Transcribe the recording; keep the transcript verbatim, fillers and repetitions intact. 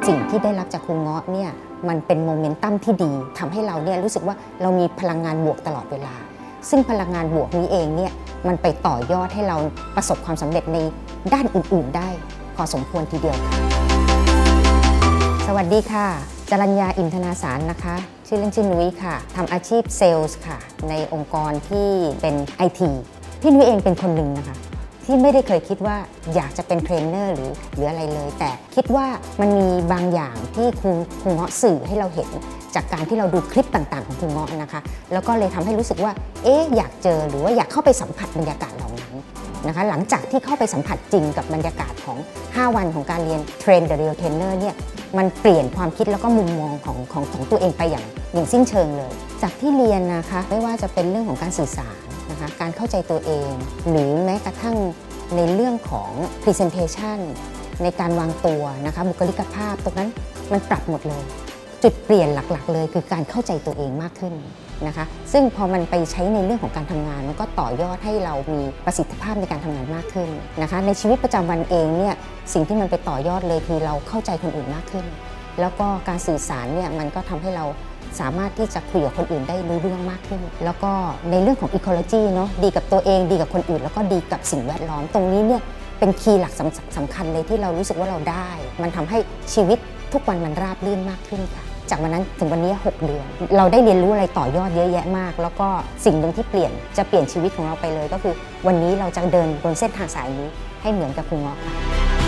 สิ่งที่ได้รับจากครูเงาะเนี่ยมันเป็นโมเมนตัมที่ดีทำให้เราเนี่ยรู้สึกว่าเรามีพลังงานบวกตลอดเวลาซึ่งพลังงานบวกนี้เองเนี่ยมันไปต่อยอดให้เราประสบความสำเร็จในด้านอื่นๆได้พอสมควรทีเดียวค่ะสวัสดีค่ะจรัญญาอินทนาสารนะคะชื่อเล่นชื่อนุ้ยค่ะทำอาชีพเซลส์ค่ะในองค์กรที่เป็น ไอ ที พี่นุ้ยเองเป็นคนหนึ่งนะคะที่ไม่ได้เคยคิดว่าอยากจะเป็นเทรนเนอร์หรือหรืออะไรเลยแต่คิดว่ามันมีบางอย่างที่ครูครูเงาะสื่อให้เราเห็นจากการที่เราดูคลิปต่างๆของครูเงาะนะคะแล้วก็เลยทำให้รู้สึกว่าเอ๊ะอยากเจอหรือว่าอยากเข้าไปสัมผัสบรรยากาศเหล่านั้นนะคะหลังจากที่เข้าไปสัมผัสจริงกับบรรยากาศของห้าวันของการเรียน Train the Real Trainer เนี่ยมันเปลี่ยนความคิดแล้วก็มุมมองของของของตัวเองไปอย่างอย่างสิ้นเชิงเลยจากที่เรียนนะคะไม่ว่าจะเป็นเรื่องของการสื่อสารนะคะการเข้าใจตัวเองหรือแม้กระทั่งในเรื่องของ Presentation ในการวางตัวนะคะบุคลิกภาพตรงนั้นมันปรับหมดเลยจุดเปลี่ยนหลักๆเลยคือการเข้าใจตัวเองมากขึ้นนะคะซึ่งพอมันไปใช้ในเรื่องของการทำงานมันก็ต่อยอดให้เรามีประสิทธิภาพในการทำงานมากขึ้นนะคะในชีวิตประจำวันเองเนี่ยสิ่งที่มันไปต่อยอดเลยคือเราเข้าใจคนอื่นมากขึ้นแล้วก็การสื่อสารเนี่ยมันก็ทำให้เราสามารถที่จะคุยกับคนอื่นได้รู้เรื่องมากขึ้นแล้วก็ในเรื่องของ ecology เนาะดีกับตัวเองดีกับคนอื่นแล้วก็ดีกับสิ่งแวดล้อมตรงนี้เนี่ยเป็นคีย์หลักสำคัญเลยที่เรารู้สึกว่าเราได้มันทำให้ชีวิตทุกวันมันราบรื่นมากขึ้นค่ะจากวันนั้นถึงวันนี้หกเดือนเราได้เรียนรู้อะไรต่อยอดเยอะแยะมากแล้วก็สิ่งหนึ่งที่เปลี่ยนจะเปลี่ยนชีวิตของเราไปเลยก็คือวันนี้เราจะเดินบนเส้นทางสายนี้ให้เหมือนกับครูเงาะค่ะ